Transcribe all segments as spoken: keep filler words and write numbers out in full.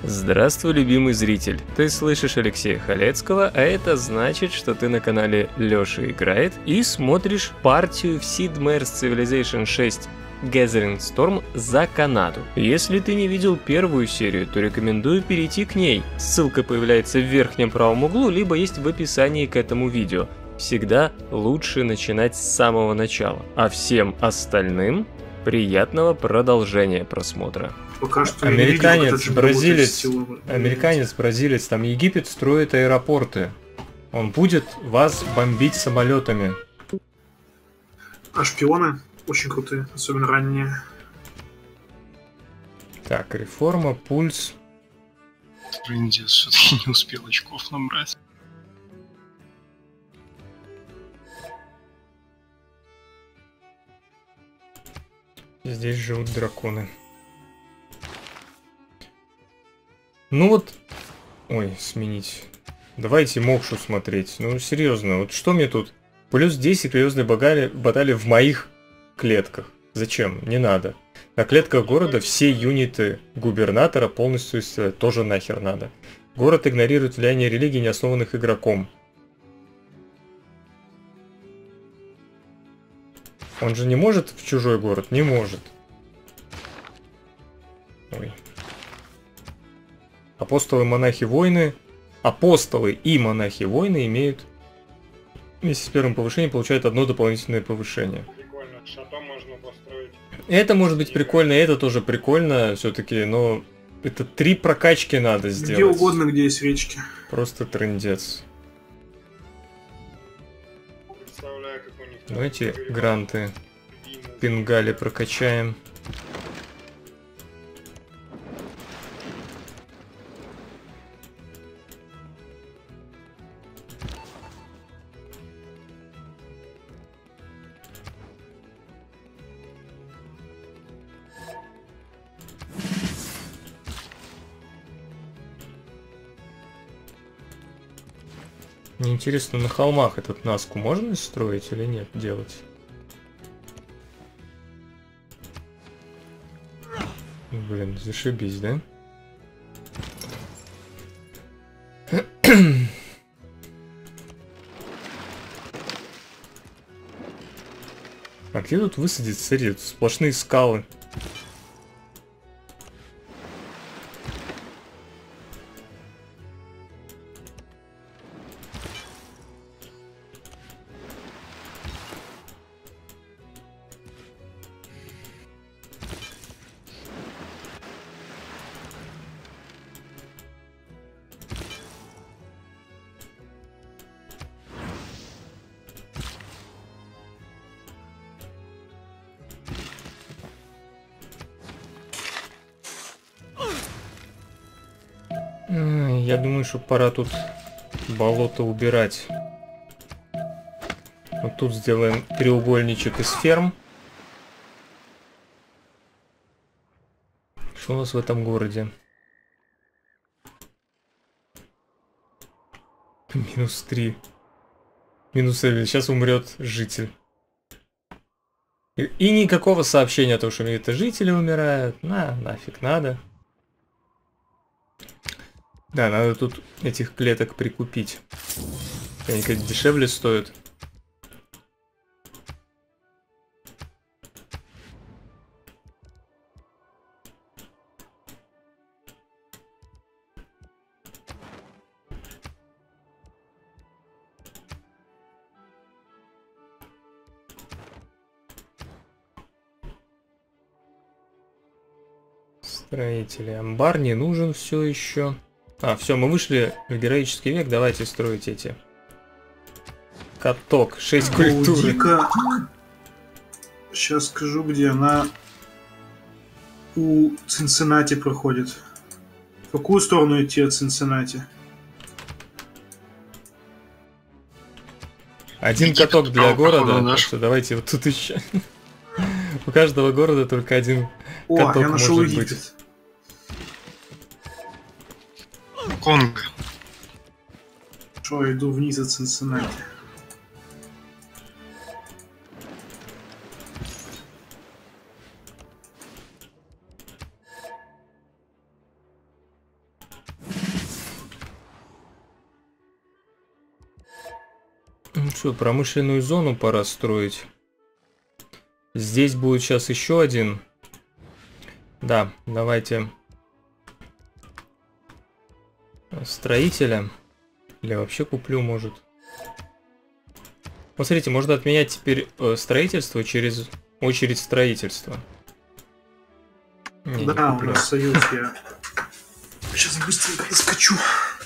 Здравствуй, любимый зритель! Ты слышишь Алексея Халецкого, а это значит, что ты на канале Лёша Играет и смотришь партию в Sid Meier's Civilization шесть Gathering Storm за Канаду. Если ты не видел первую серию, то рекомендую перейти к ней. Ссылка появляется в верхнем правом углу, либо есть в описании к этому видео. Всегда лучше начинать с самого начала. А всем остальным приятного продолжения просмотра. Пока что Американец, бразилец, американец, бразилец, там Египет строит аэропорты. Он будет вас бомбить самолетами. А шпионы очень крутые, особенно ранние. Так, реформа, пульс. Трындец, все-таки не успел очков набрать. Здесь живут драконы. Ну вот... Ой, сменить. Давайте Мокшу смотреть. Ну, серьезно, вот что мне тут? Плюс десять серьезной баталии, баталии в моих клетках. Зачем? Не надо. На клетках города все юниты губернатора полностью исцеляют. Тоже нахер надо. Город игнорирует влияние религий, не основанных игроком. Он же не может в чужой город? Не может. Ой. Апостолы, монахи, воины. Апостолы и монахи, воины имеют... Вместе с первым повышением получают одно дополнительное повышение. Прикольно, шато можно построить. Это может быть прикольно, это тоже прикольно все-таки, но... Это три прокачки надо сделать. Где угодно, где есть речки. Просто трындец. Представляю, как у них... Давайте гранты Пингали прокачаем. Мне интересно, на холмах этот Наску можно строить или нет делать? Блин, зашибись, да? А где тут высадиться? Смотри, тут сплошные скалы. Я думаю, что пора тут болото убирать. Вот тут сделаем треугольничек из ферм. Что у нас в этом городе? Минус три. Минус один. Сейчас умрет житель. И, и никакого сообщения о том, что это жители умирают. На, нафиг надо. Да, надо тут этих клеток прикупить. Они как дешевле стоят. Строители. Амбар не нужен все еще. А, все, мы вышли в героический век, давайте строить эти. Каток, шесть культуры. Дика... Сейчас скажу, где она у Цинциннати проходит. В какую сторону идти от Цинциннати? Один Египет каток для города, походу, так наш. что давайте вот тут еще. У каждого города только один О, каток я нашел может Египет. быть. Конго. Что, иду вниз от Цинциннати. Ну что, промышленную зону пора строить. Здесь будет сейчас еще один. Да, давайте строителя. Или вообще куплю, может. Посмотрите, можно отменять теперь э, строительство через очередь строительства. Не, да, не у нас союз, я сейчас быстренько доскочу.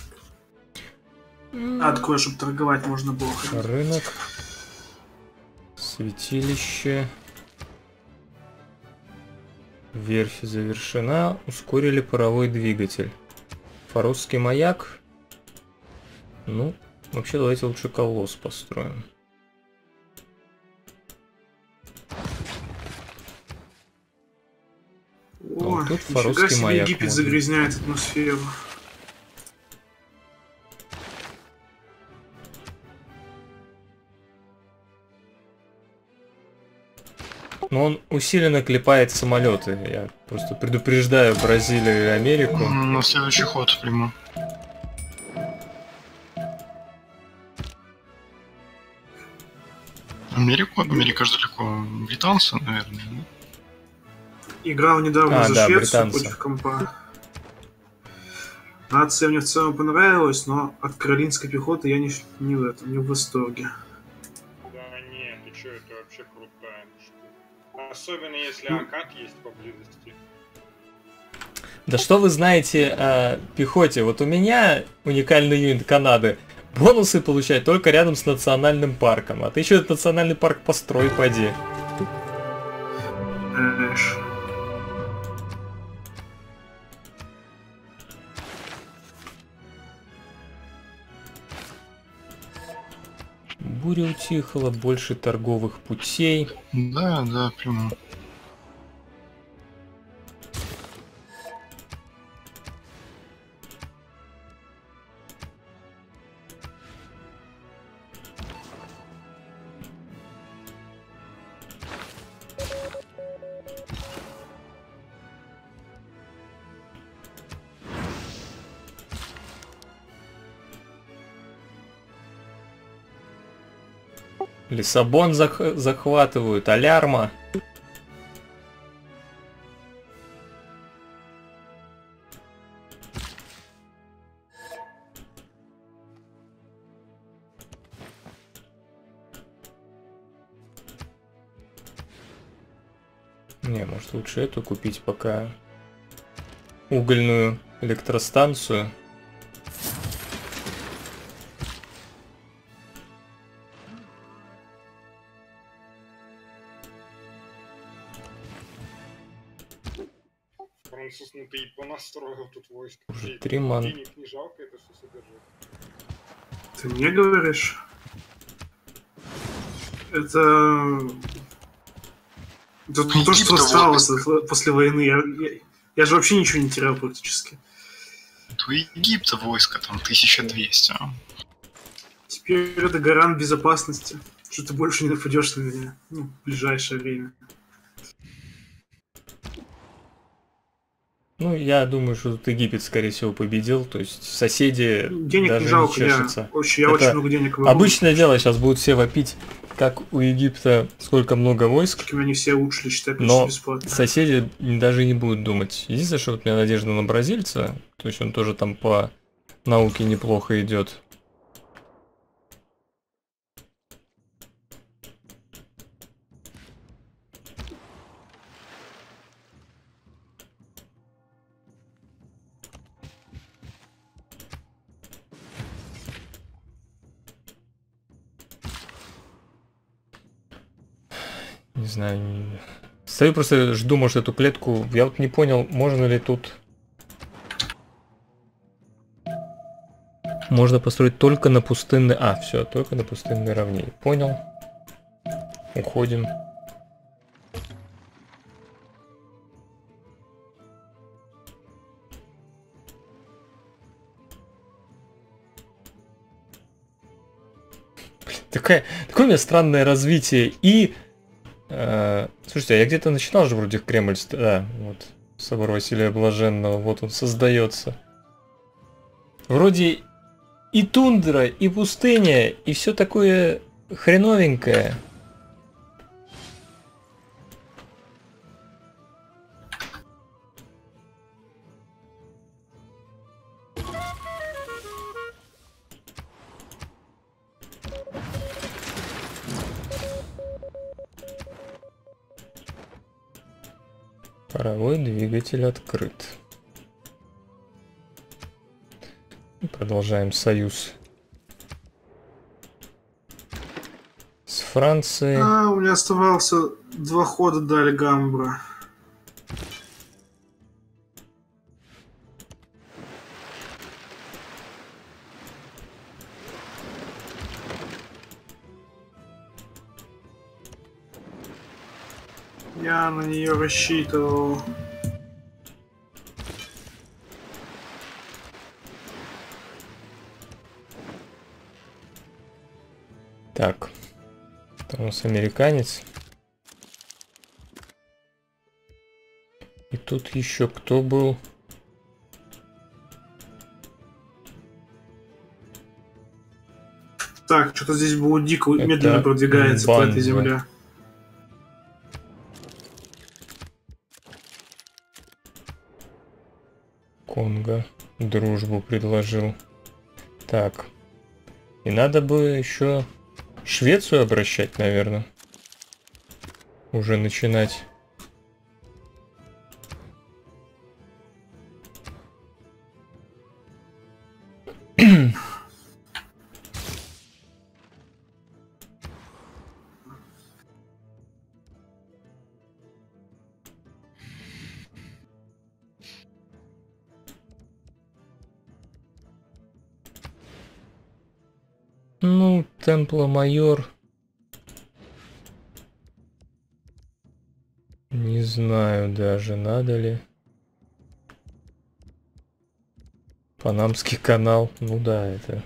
А, такое, чтобы торговать можно было. Рынок. Святилище. Верфь завершена. Ускорили паровой двигатель. Форосский маяк. Ну, вообще давайте лучше колосс построим. О, тут нифига Форосский себе, маяк Египет можно. загрязняет атмосферу. Но он усиленно клепает самолеты. Я просто предупреждаю Бразилию и Америку. На следующий ход приму. Америку? Америка же далеко. Британцы, наверное. Да? Играл недавно А, за да, Швецию британцы. против компа. Нация мне в целом понравилась, но от каролинской пехоты я не, не в этом, не в восторге. Да нет, ты чё, это вообще крутая штука. Особенно если Акад есть поблизости. Да что вы знаете о пехоте? Вот у меня уникальный юнит Канады. Бонусы получает только рядом с национальным парком. А ты еще этот национальный парк построй, поди. Эш. Буря утихла, больше торговых путей. Да, да, приму. Лиссабон зах- захватывают, Алярма. Не, может лучше эту купить пока. Угольную электростанцию. Француз, ну ты и понастроил тут войско. Уже Тебе три ман. денег не жалко это все содержать? Ты мне говоришь? Это... Это то, Египта что вот осталось после войны. Я, я, я же вообще ничего не терял практически. У Египта войско там тысяча двести. А? Теперь это гарант безопасности, что ты больше не нападешь на меня, ну, в ближайшее время. Ну, я думаю, что тут Египет, скорее всего, победил. То есть соседи Денег даже не жалко, не я чешутся. очень, я Это очень много денег вырву. Обычное дело, сейчас будут все вопить, как у Египта сколько много войск, Они все ушли, считай, почти но бесплатно. соседи даже не будут думать. Единственное, что вот у меня надежда на бразильца, то есть он тоже там по науке неплохо идет. Не знаю. не- Стою просто жду, может, эту клетку. Я вот не понял, можно ли тут. Можно построить только на пустынной. А, все, только на пустынной равнине. Понял. Уходим. Блин, такое, такое у меня странное развитие. И Э, слушайте, а я где-то начинал же вроде Кремль, ст- да, вот, собор Василия Блаженного, вот он создается. Вроде и тундра, и пустыня, и все такое хреновенькая. Паровой двигатель открыт. Продолжаем союз с Францией. А, у меня оставался два хода до Альгамбра. Я на нее рассчитывал. Так, это у нас американец. И тут еще кто был? Так, что-то здесь было дико Это медленно продвигается по Банза. этой земле. Конго дружбу предложил. Так. И надо бы еще Швецию обращать, наверное. Уже начинать. Ну, Темпло-майор. Не знаю даже, надо ли. Панамский канал. Ну да, это.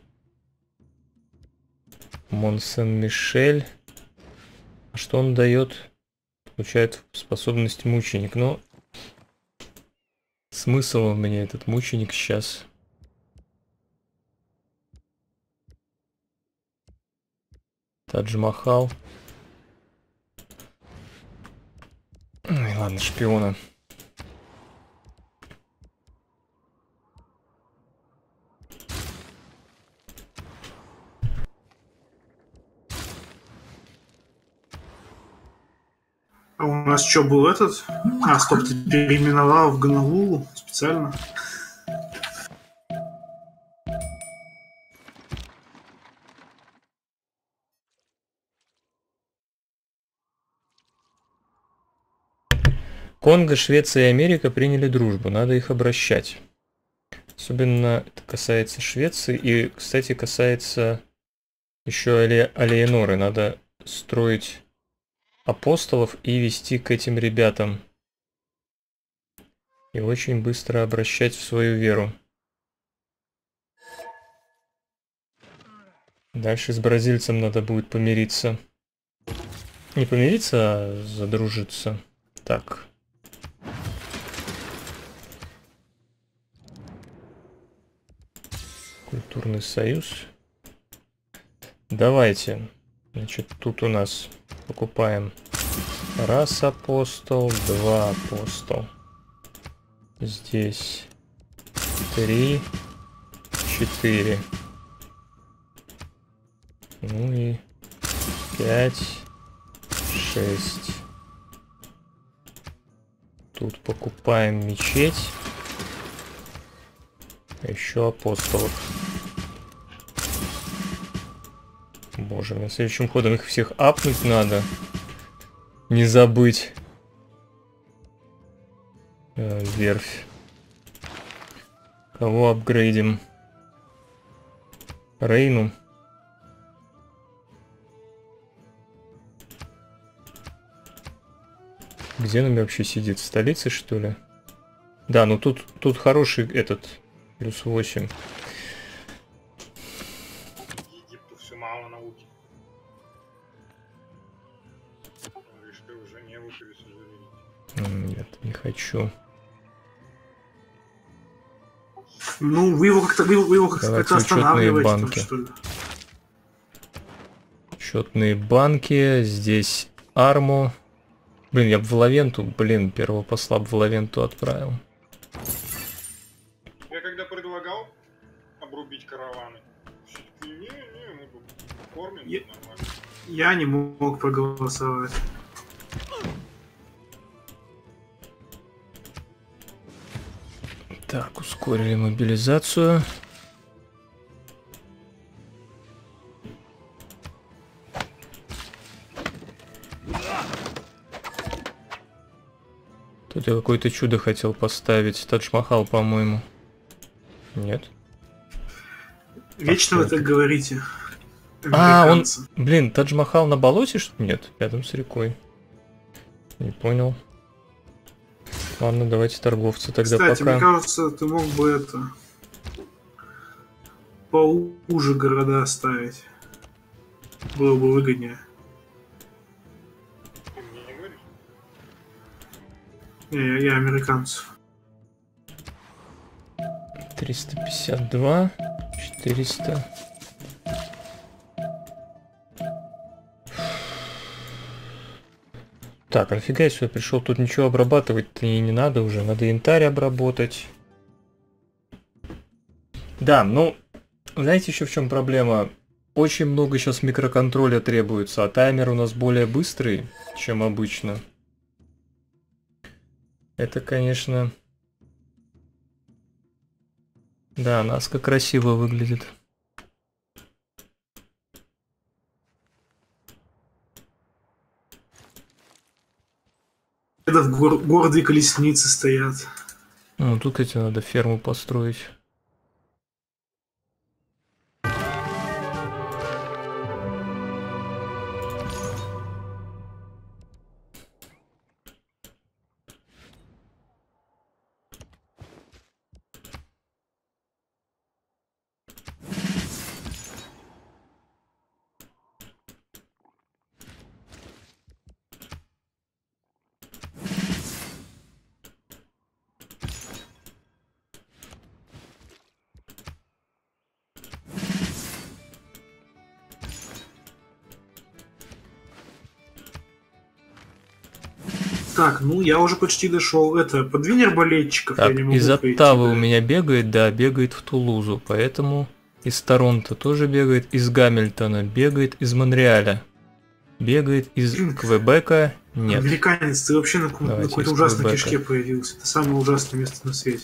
Монсен-Мишель. А что он дает? Получает способность мученик. Но смысл у меня этот мученик сейчас. Тадж-Махал. Ой, ладно, шпиона. А у нас что, был этот? А, стоп, ты переименовал в Гонолулу специально. Конго, Швеция и Америка приняли дружбу, надо их обращать. Особенно это касается Швеции и, кстати, касается еще Али... Алиеноры. Надо строить апостолов и вести к этим ребятам. И очень быстро обращать в свою веру. Дальше с бразильцем надо будет помириться. Не помириться, а задружиться. Так. Культурный союз. Давайте. Значит, тут у нас покупаем раз апостол, два апостол. Здесь три, четыре. Ну и пять, шесть. Тут покупаем мечеть. Еще апостолов. Боже, мне следующим ходом их всех апнуть надо. Не забыть. Э, верфь. Кого апгрейдим? Рейну. Где он вообще сидит? В столице, что ли? Да, ну тут, тут хороший этот... Плюс восемь. Египту все мало науки. Говоришь, ты уже не выпивешь, заверить. Нет, не хочу. Ну, вы его как-то вы, вы его как-то Давайте как-то учетные останавливаете, там, банки. что ли. Счетные банки, здесь арму. Блин, я бы в Лавенту, блин, первого посла бы в Лавенту отправил. Я когда предлагал обрубить караваны, все таки не, не, мы тут кормим Я- нормально. Я не мог проголосовать. Так, ускорили мобилизацию. Тут я какое-то чудо хотел поставить. Тадж-Махал, по-моему. Нет. Вечно вы что так говорите. А, он... Американцы. Блин, Тадж-Махал на болоте, что ли? Нет, рядом с рекой. Не понял. Ладно, давайте торговцы тогда Кстати, пока. мне кажется, ты мог бы это... поуже города ставить. Было бы выгоднее. Ты мне не говоришь? Не, я, я американцев. триста пятьдесят два, четыреста. Так, а нафига я сюда пришел? Тут ничего обрабатывать-то и не надо уже. Надо янтарь обработать. Да, ну, знаете еще в чем проблема? Очень много сейчас микроконтроля требуется, а таймер у нас более быстрый, чем обычно. Это, конечно... Да, Наска красиво выглядит. Это в гор- городе колесницы стоят. Ну, тут, кстати, надо ферму построить. Так, ну я уже почти дошел. Это, подвинь арбалетчиков, Так, я не могу из пройти, Оттавы да. у меня бегает, да, бегает в Тулузу, поэтому из Торонто тоже бегает, из Гамильтона бегает, из Монреаля бегает, из Квебека нет. Американец, ты вообще на, ку- на Давайте какой-то из ужасной Квебека. кишке появился. Это самое ужасное место на свете.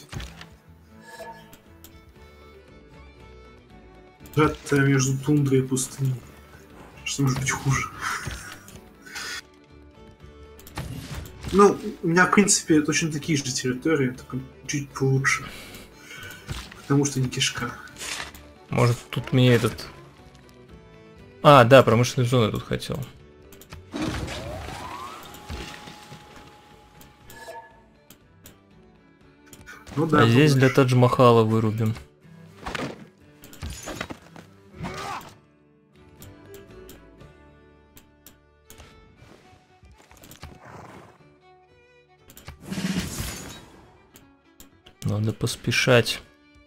Сжатая между тундрой и пустыней. Что может быть хуже? Ну, у меня, в принципе, точно такие же территории, только чуть получше. Потому что не кишка. Может, тут мне этот... А, да, промышленную зону я тут хотел. Ну да. А здесь для получше. Тадж-Махала вырубим. Надо поспешать.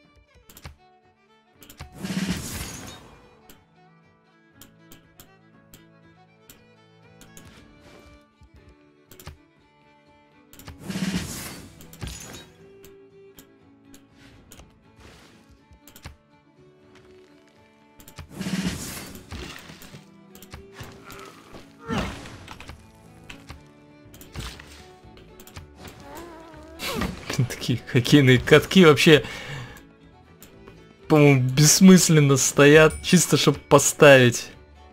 Такие хоккейные катки вообще, по-моему, бессмысленно стоят, чисто чтобы поставить.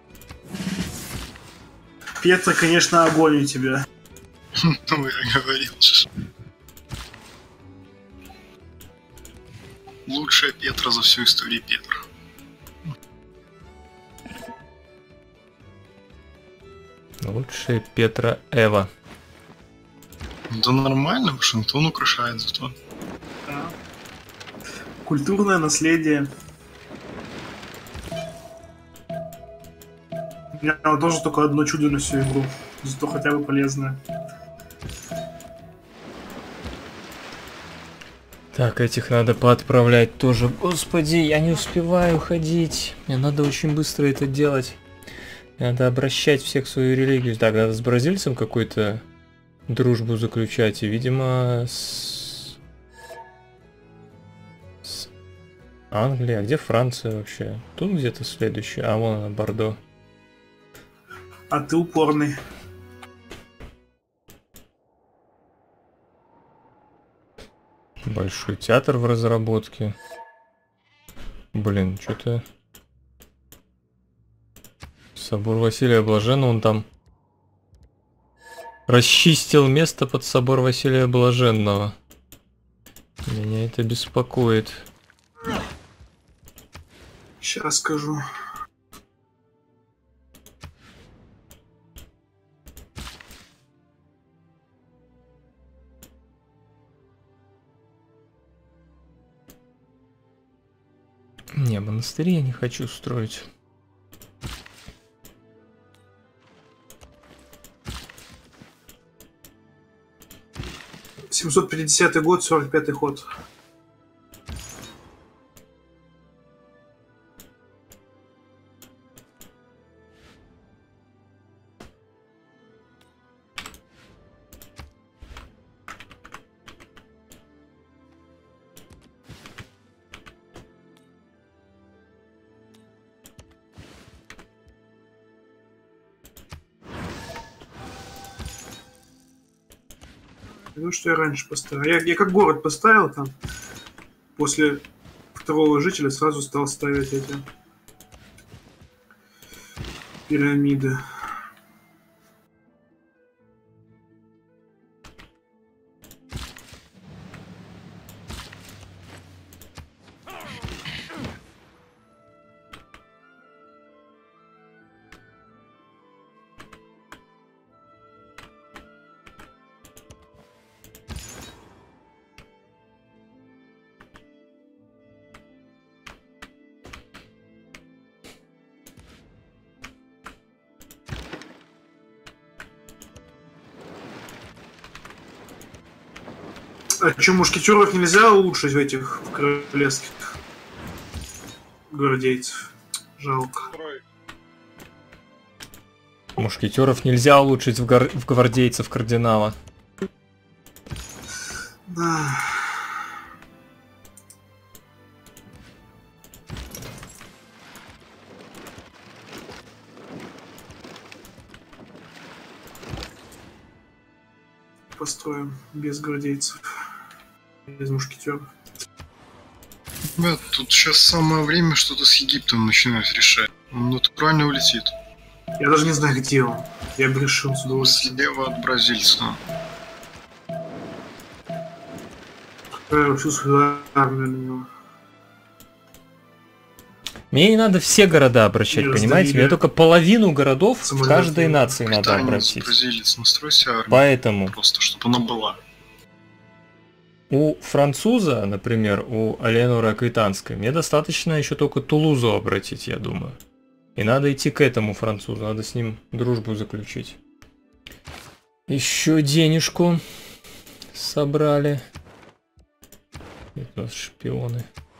Петра, конечно, огонь у тебя. Ну, я говорил же. Лучшая Петра за всю историю Петра. Лучшая Петра Эва. Да нормально, Вашингтон украшает зато. Да. Культурное наследие. У меня тоже только одно чудо на всю игру. Зато хотя бы полезное. Так, этих надо поотправлять тоже. Господи, я не успеваю ходить. Мне надо очень быстро это делать. Надо обращать всех в свою религию. Так, надо с бразильцем какую-то дружбу заключать. И, видимо, с... с Англией. А где Франция вообще? Тут где-то следующая. А, вон она, Бордо. А ты упорный. Большой театр в разработке. Блин, что-то... Собор Василия Блаженного, он там расчистил место под собор Василия Блаженного. Меня это беспокоит. Сейчас скажу. Не, монастыри я не хочу строить. семьсот пятидесятый год, сорок пятый ход. Ну, что я раньше поставил? Я, я как город поставил там. После второго жителя сразу стал ставить эти пирамиды. А что, мушкетеров нельзя улучшить в этих в королевских гвардейцев? Жалко. Строй. Мушкетеров нельзя улучшить в, гор... в гвардейцев кардинала. Да. Построим без гвардейцев. Без мушкетеров. Ребят, тут сейчас самое время что-то с Египтом начинать решать. Он натурально улетит. Я даже не знаю, где он. Я бы решил с удовольствием. Слева от бразильца. Я всю свою армию на него. Мне не надо все города обращать, Не понимаете? разделили. Мне только половину городов в Самолеты. каждой нации надо Британец, обратить. бразилец, настройся армию. Поэтому Просто, чтобы она была. у француза, например, у Алеаноры Аквитанской, мне достаточно еще только Тулузу обратить, я думаю. И надо идти к этому французу, надо с ним дружбу заключить. Еще денежку собрали. Это у нас шпионы.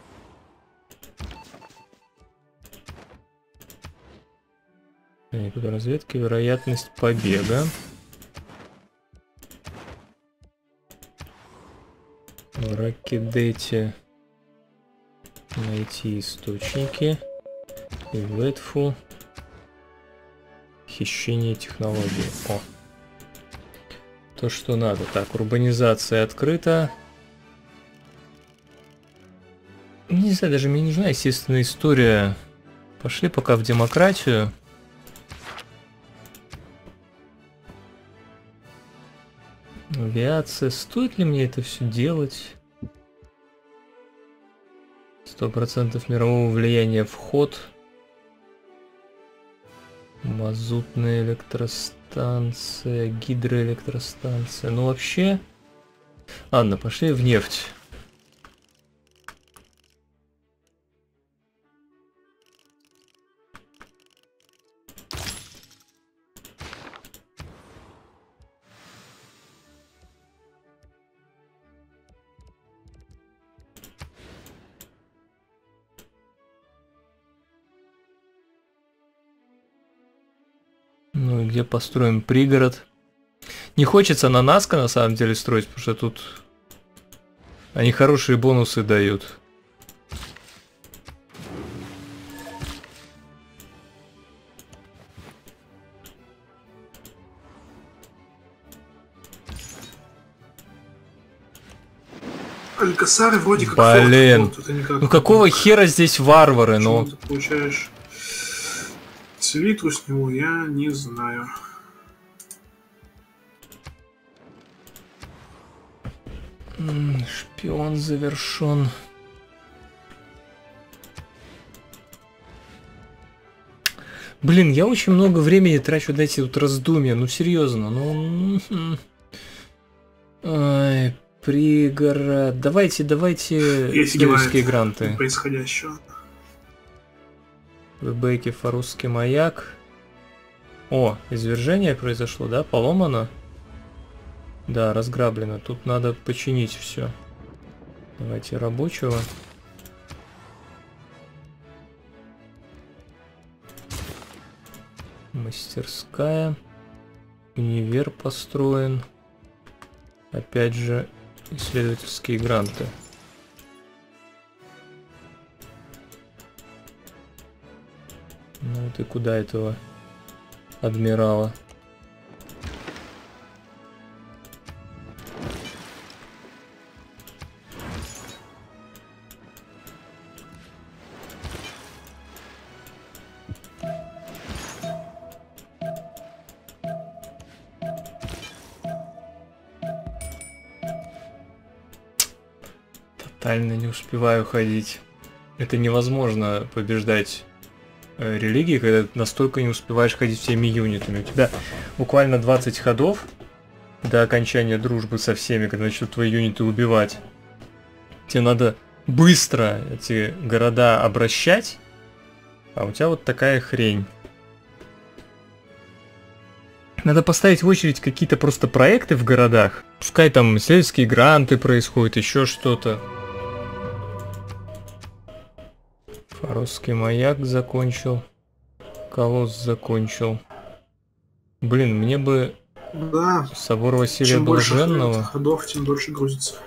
Никуда разведки, вероятность побега. В Ракедете найти источники. И в Летфу хищение технологий. О! То, что надо. Так, урбанизация открыта. Не знаю, даже мне не нужна естественная история. Пошли пока в демократию. Авиация. Стоит ли мне это все делать? Сто процентов мирового влияния в ход. Мазутная электростанция, гидроэлектростанция. Ну вообще... Ладно, пошли в нефть. Ну и где построим пригород? Не хочется на Наска на самом деле строить, потому что тут они хорошие бонусы дают. Алькасары вроде как Блин. форт, вот, никак... Ну какого хера здесь варвары, ну? Ты получаешь селитру с него, я не знаю. Шпион завершен. Блин, я очень много времени трачу на эти вот раздумья. Ну серьезно, ну... Ай, пригород. Давайте, давайте следующие гранты. Происходящего. Вебеки, фарусский маяк. О, извержение произошло, да? Поломано? Да, разграблено. Тут надо починить все. Давайте рабочего. Мастерская. Универ построен. Опять же, исследовательские гранты. Ну ты куда этого адмирала? Тотально не успеваю ходить. Это невозможно побеждать э, религии, когда ты настолько не успеваешь ходить всеми юнитами. У тебя буквально двадцать ходов до окончания дружбы со всеми, когда начнут твои юниты убивать. Тебе надо быстро эти города обращать, а у тебя вот такая хрень. Надо поставить в очередь какие-то просто проекты в городах. Пускай там исследовательские гранты происходят, еще что-то. Фаросский маяк закончил. Колосс закончил. Блин, мне бы да. собор Василия Чем Блаженного. Больше ходов, тем дольше грузится.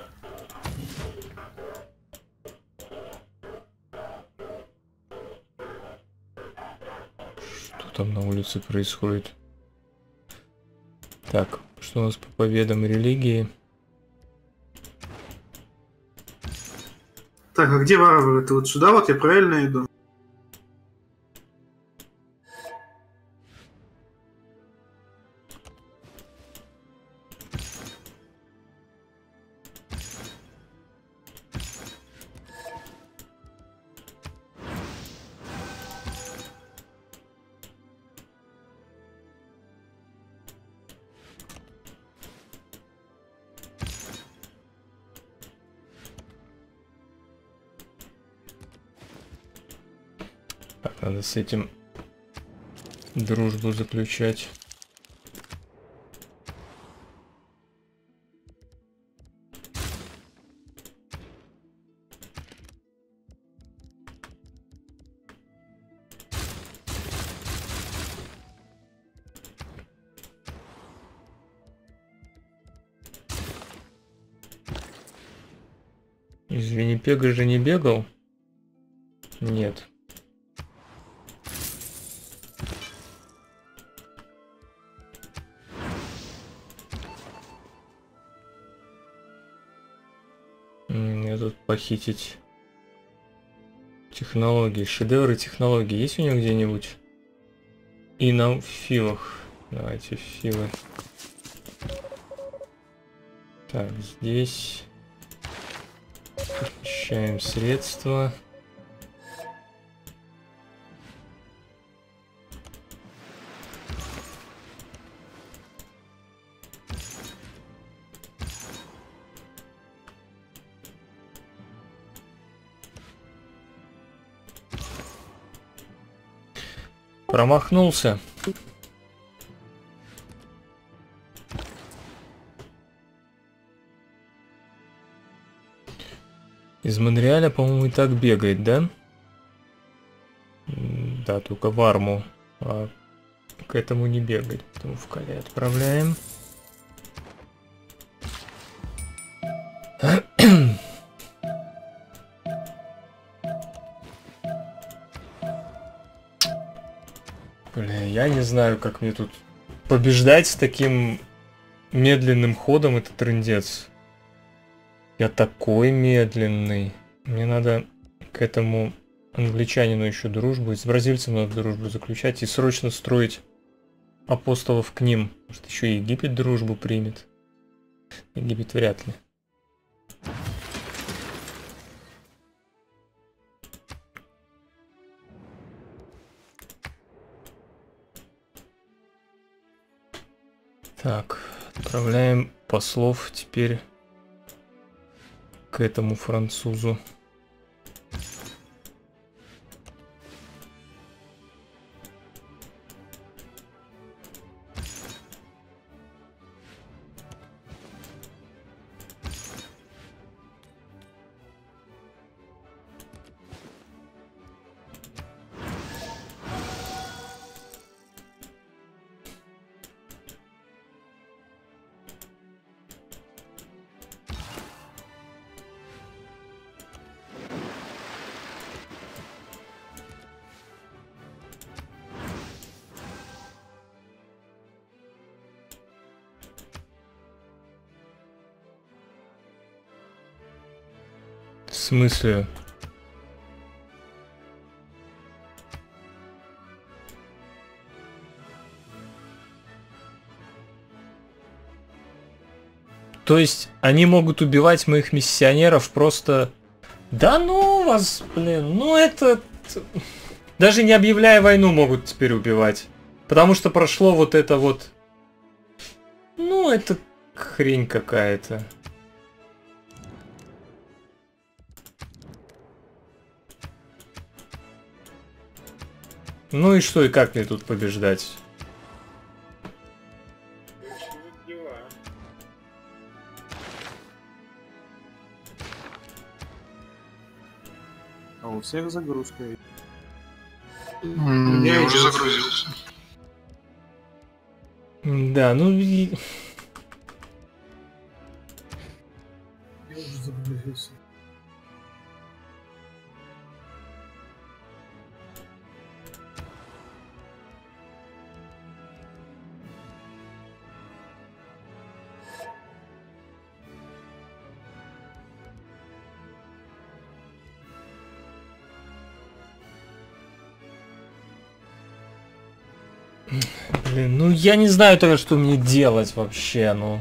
Что там на улице происходит? Так, что у нас по победам религии? Так, а где варвары? Это вот сюда вот я правильно иду? Надо с этим дружбу заключать. Из Виннипега же не бегал? Нет. Похитить технологии, шедевры технологий есть у него где-нибудь? И на филах. Давайте филы. Так, здесь помещаем средства. Промахнулся. Из Монреаля, по-моему, и так бегает, да? Да, только в арму. А к этому не бегать. Поэтому в Кале отправляем. Бля, я не знаю, как мне тут побеждать с таким медленным ходом, это трындец. Я такой медленный. Мне надо к этому англичанину еще дружбу. И с бразильцем надо дружбу заключать и срочно строить апостолов к ним. Может, еще и Египет дружбу примет. Египет вряд ли. Так, отправляем послов теперь к этому французу. В смысле? То есть они могут убивать моих миссионеров просто... Да ну вас, блин, ну это... Даже не объявляя войну могут теперь убивать. Потому что прошло вот это вот... Ну это хрень какая-то. Ну и что, и как мне тут побеждать? А у всех загрузка. М, Я уже загрузился. Да, ну... и- Я уже загрузился. Блин, ну я не знаю тогда, что мне делать вообще, ну...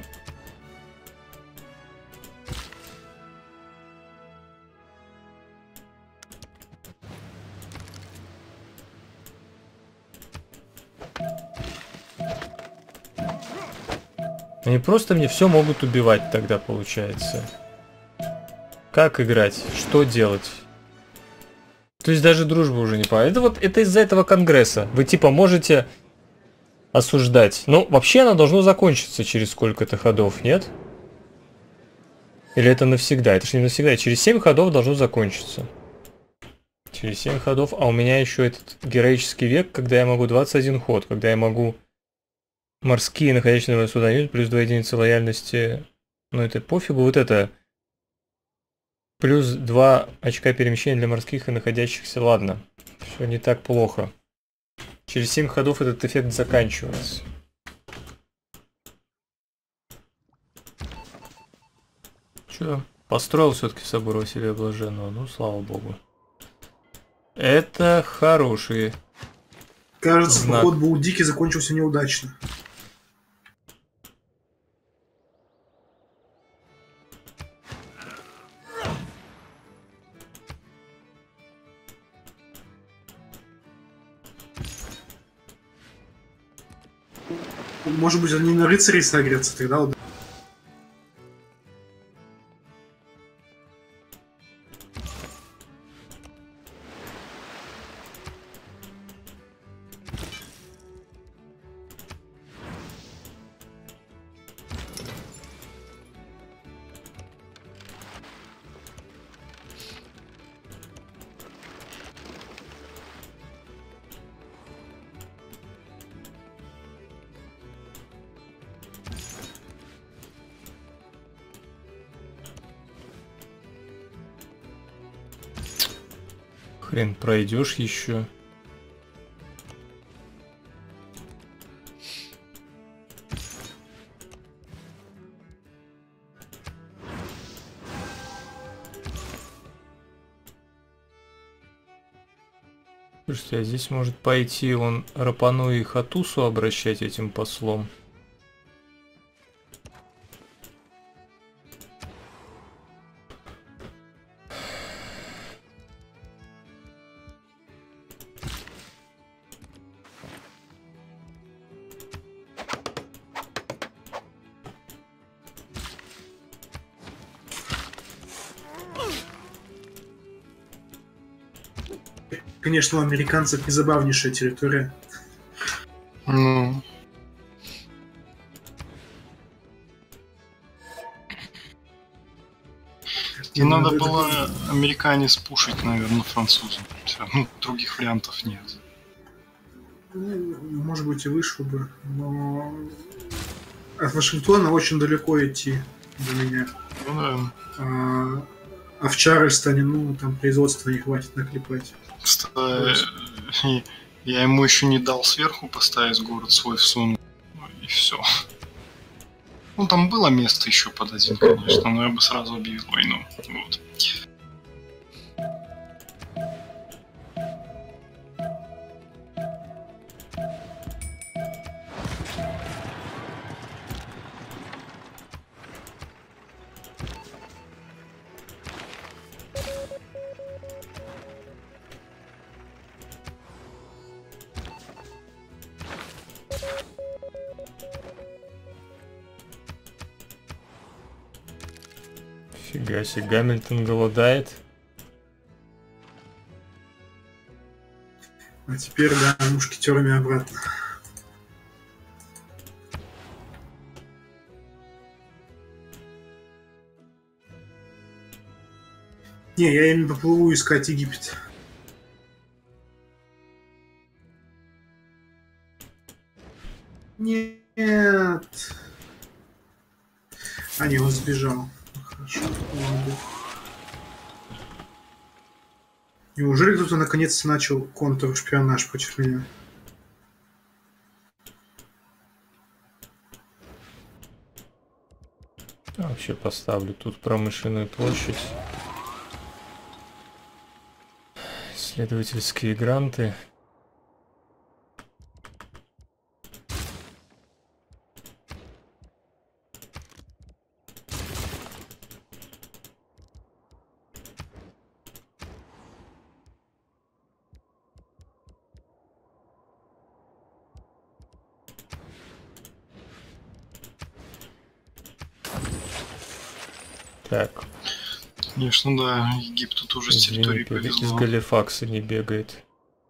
Они просто мне все могут убивать тогда, получается. Как играть? Что делать? То есть даже дружба уже не пора. Это вот это из-за этого конгресса. Вы типа можете осуждать. Ну, вообще оно должно закончиться через сколько-то ходов, нет? Или это навсегда? Это же не навсегда. Через семь ходов должно закончиться. Через семь ходов. А у меня еще этот героический век, когда я могу двадцать один ход. Когда я могу морские, находящиеся на суда, плюс два единицы лояльности. Ну, это пофигу. Вот это... Плюс два очка перемещения для морских и находящихся. Ладно, все не так плохо. Через семь ходов этот эффект заканчивается. Че, построил все-таки собор Василия Блаженного. Ну, слава богу. Это хороший Кажется, знак. поход Баудики закончился неудачно. Может быть, они на рыцарей согрятся, тогда вот. Хрен пройдешь еще. Слушайте, а здесь может пойти он Рапану и Хатусу обращать этим послом. Конечно, у американцев не забавнейшая территория. Ну. И надо это- было американец пушить, наверное, французам. Всё, ну, других вариантов нет. Ну, может быть, и вышел бы, но от Вашингтона очень далеко идти для меня. Ну да. А, а в Чарльстоне, ну, там производства не хватит наклепать. Кстати, я ему еще не дал сверху поставить город свой в Сун. И все. Ну, там было место еще под один, конечно, но я бы сразу объявил войну. Вот. Фига себе, Гамильтон голодает. А теперь, да, мушкетерами обратно. Не, я именно поплыву искать Египет. Нет. А, не, он сбежал. Хорошо. Ладно. Неужели кто-то наконец-то начал контршпионаж против меня? А вообще поставлю тут промышленную площадь. Исследовательские гранты. Так, Конечно, да, Египту тоже с территории извините, из повезло. Галифакса не бегает.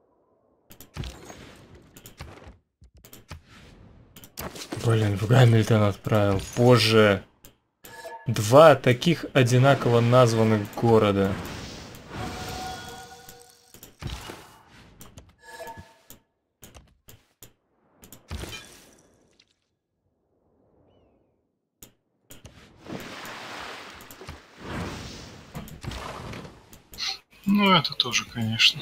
Блин, в Гамильтон отправил. Позже. Два таких одинаково названных города. Ну, это тоже, конечно.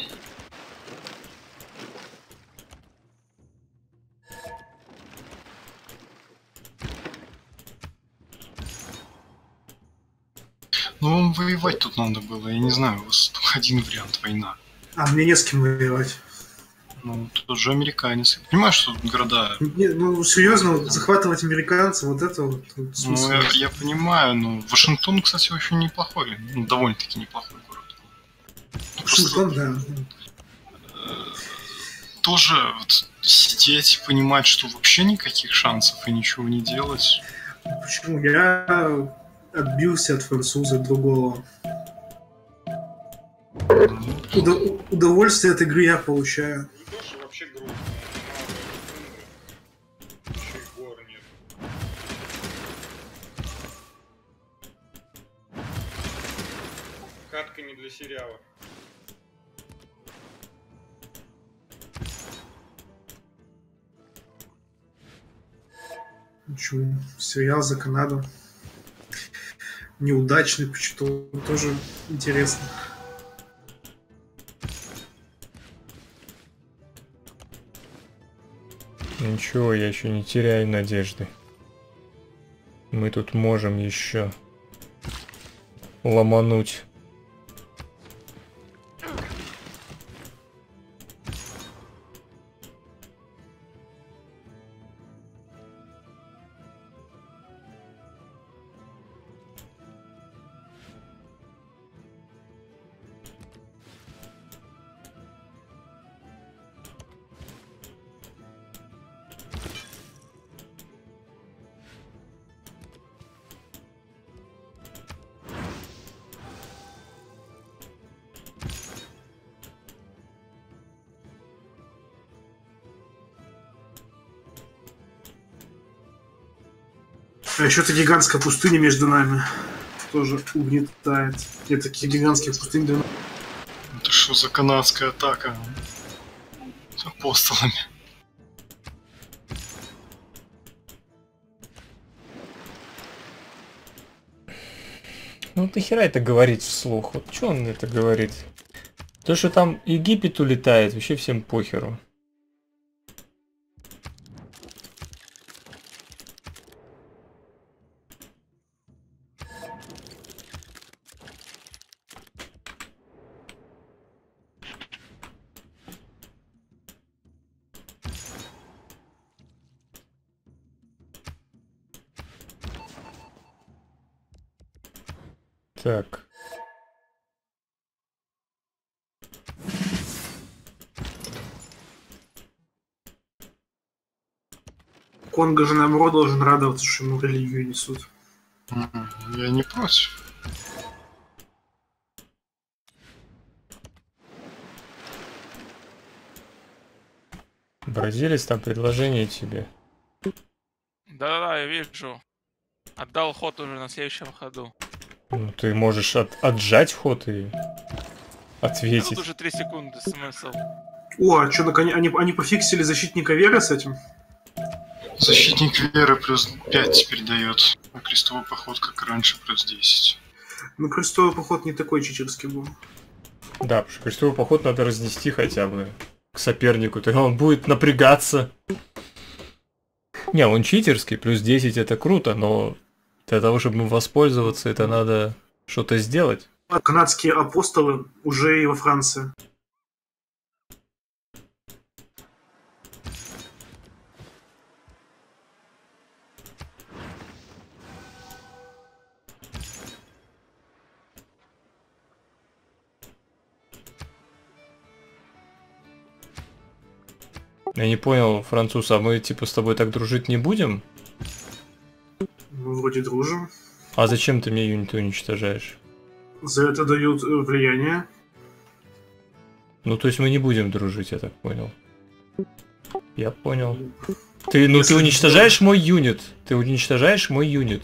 Ну, воевать тут надо было, я не знаю, у вас только один вариант — война. А, мне не с кем воевать. Ну, тут же американец. Я понимаю, что тут города... Не, ну, серьезно, вот захватывать американцев, вот это вот, вот Ну, смысл. я, я понимаю, но Вашингтон, кстати, очень неплохой. Ну, довольно-таки неплохой город. Вашингтон, да. Тоже вот сидеть и понимать, что вообще никаких шансов и ничего не делать. Почему? Я отбился от француза другого. Удо- удовольствие от игры я получаю. Видош вообще грустно. Еще и гор нет. Катка не для сериала. Почему? Сериал за Канаду. Неудачный, почему-то тоже интересно. Ничего, я еще не теряю надежды. Мы тут можем еще ломануть. А еще эта гигантская пустыня между нами тоже угнетает. Нет таких гигантских пустынь для нас. Это что за канадская атака? С апостолами. Ну нахера это говорить вслух? Вот что он это говорит? То, что там Египет улетает, вообще всем похеру. Так. Конго же наоборот должен радоваться, что ему религию несут. Я не против. Бразилец, там предложение тебе. Да-да, я вижу. Отдал ход уже на следующем ходу. Ну, ты можешь от, отжать ход и ответить. Тут уже три секунды, смысл. О, а что, наконец, они, они пофиксили защитника веры с этим? Защитник веры плюс пять теперь дает, а крестовый поход, как и раньше, плюс десять. Ну, крестовый поход не такой читерский был. Да, потому что крестовый поход надо разнести хотя бы к сопернику, тогда он будет напрягаться. Не, он читерский, плюс десять это круто, но для того, чтобы им воспользоваться, это надо что-то сделать. Канадские апостолы уже и во Франции. Я не понял, француз, а мы типа с тобой так дружить не будем? Мы вроде дружим. А зачем ты мне юниты уничтожаешь? За это дают э, влияние. Ну, то есть мы не будем дружить, я так понял. Я понял. Ты, ну, Если ты уничтожаешь мой юнит. Ты уничтожаешь мой юнит.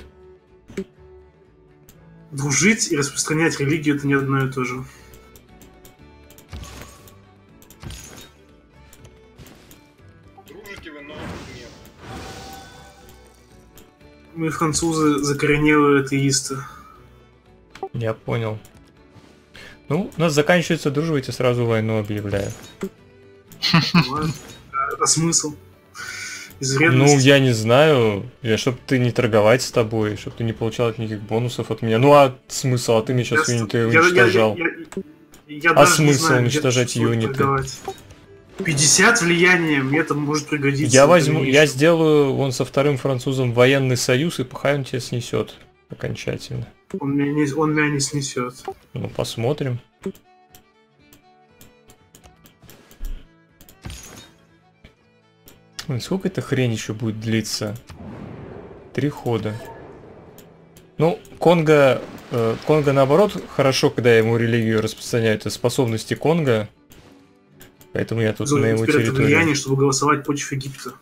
Дружить и распространять религию — это не одно и то же. Дружите вы, но нет. Мы, французы, закоренелые атеисты. Я понял. Ну, у нас заканчивается дружба, я сразу войну объявляю. Понимаю. А смысл? Из Ну, вредности? я не знаю, я, чтоб ты не торговать с тобой, чтоб ты не получал никаких бонусов от меня. Ну, а смысл? А ты мне сейчас Я- юниты я- я- уничтожал. я- я- я А даже не смысл знаю, уничтожать где стоит юниты? торговать. пятьдесят влияния, мне это может пригодиться. Я в возьму, я дальнейшем. сделаю вон со вторым французом военный союз, и пахай он тебя снесет окончательно. Он меня не, он меня не снесет. Ну, посмотрим. Ой, сколько эта хрень еще будет длиться? Три хода. Ну, Конго, э, Конго наоборот хорошо, когда ему религию распространяют, это способности Конго. Поэтому я тут Зоня, на его теперь это территории. влияние, чтобы голосовать против Египта.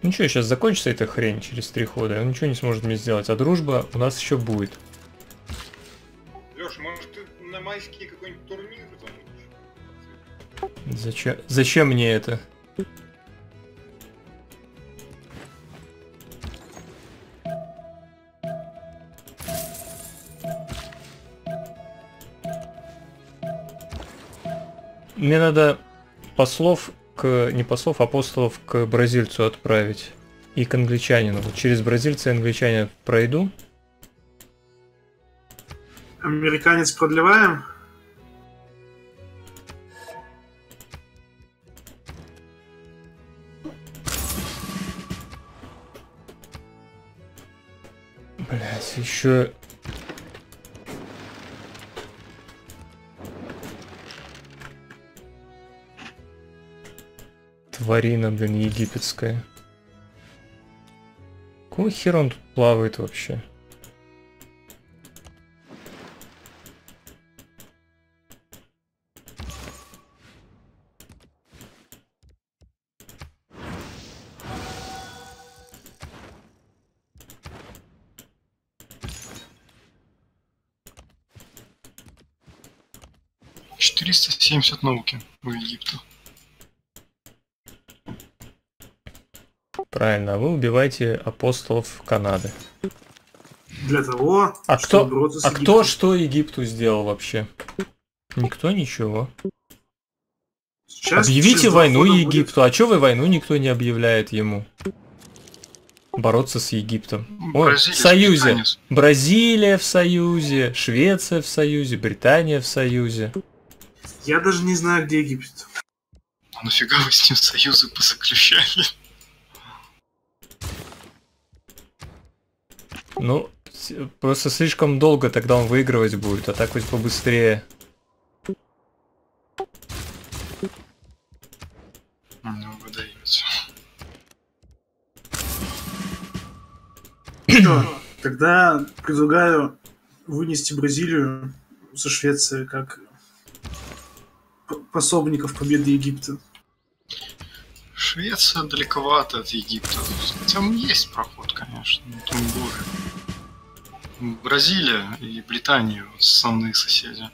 Ну что, сейчас закончится эта хрень через три хода, и он ничего не сможет мне сделать. А дружба у нас еще будет. Леш, может ты на майские какой-нибудь турнир замутишь? Зачем, зачем мне это? Мне надо послов к... не послов, а апостолов к бразильцу отправить. И к англичанину. Вот через бразильца и англичанина пройду. Американец продлеваем? Блять, еще... Тварина, блин, египетская. Какого хера он тут плавает вообще? четыреста семьдесят науки у Египта. Правильно, а вы убиваете апостолов Канады. Для того, А чтобы кто, бороться с а Египтом. кто что Египту сделал вообще? Никто ничего. Сейчас Объявите через войну два года Египту. А чё вы войну никто не объявляет ему? Бороться с Египтом. Ой, Бразилия, в союзе. Британия. Бразилия в союзе, Швеция в союзе, Британия в союзе. будет. Я даже не знаю, где Египет. А нафига вы с ним союзы позаключали? Ну, с- просто слишком долго тогда он выигрывать будет, а так хоть побыстрее. Не угадаете. Что, тогда предлагаю вынести Бразилию со Швецией как п- пособников победы Египта. Швеция далековато от Египта. Там есть проход, конечно, но там горы. Бразилия и Британия — основные соседи.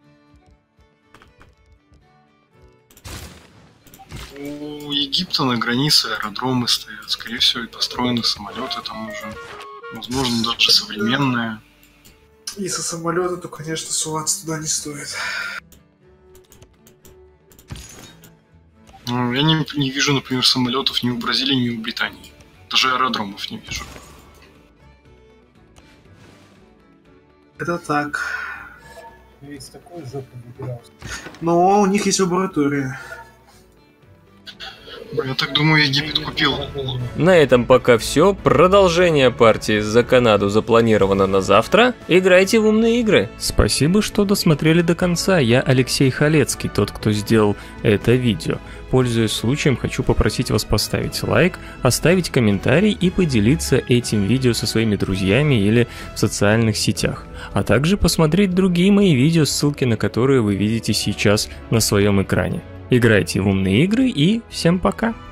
У Египта на границе аэродромы стоят, скорее всего, и построены самолеты там уже. Возможно, даже современные. Если самолеты, то, конечно, суваться туда не стоит. Ну, я не, не вижу, например, самолетов ни у Бразилии, ни у Британии. Даже аэродромов не вижу. Это так. Ведь с такой жопы выбирался. Но у них есть лаборатория. Я так думаю, Египет купил. На этом пока все. Продолжение партии за Канаду запланировано на завтра. Играйте в умные игры. Спасибо, что досмотрели до конца. Я Алексей Халецкий, тот, кто сделал это видео. Пользуясь случаем, хочу попросить вас поставить лайк, оставить комментарий и поделиться этим видео со своими друзьями или в социальных сетях. А также посмотреть другие мои видео, ссылки на которые вы видите сейчас на своем экране. Играйте в умные игры и всем пока!